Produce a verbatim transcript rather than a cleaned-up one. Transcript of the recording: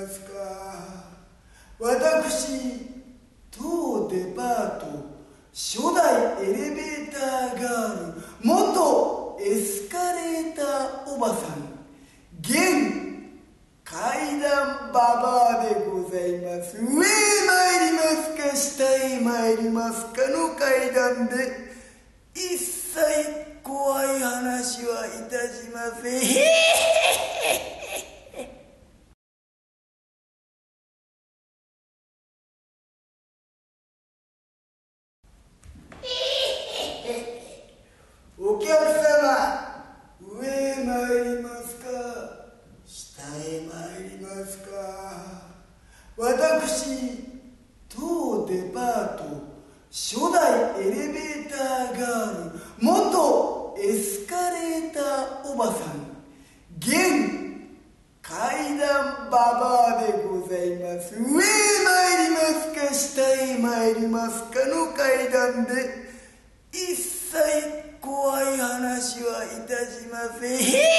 ますか。私、当デパート初代エレベーターガール元エスカレーターおばさん現階段ババアでございます。上へ参りますか下へ参りますかの階段で一切怖い話はいたしません。お客様、上へ参りますか下へ参りますか。私、当デパート初代エレベーターガール元エスカレーターおばさん現階段ババアでございます。上へ参りますか下へ参りますかの階段で一切怖い話はいたしません。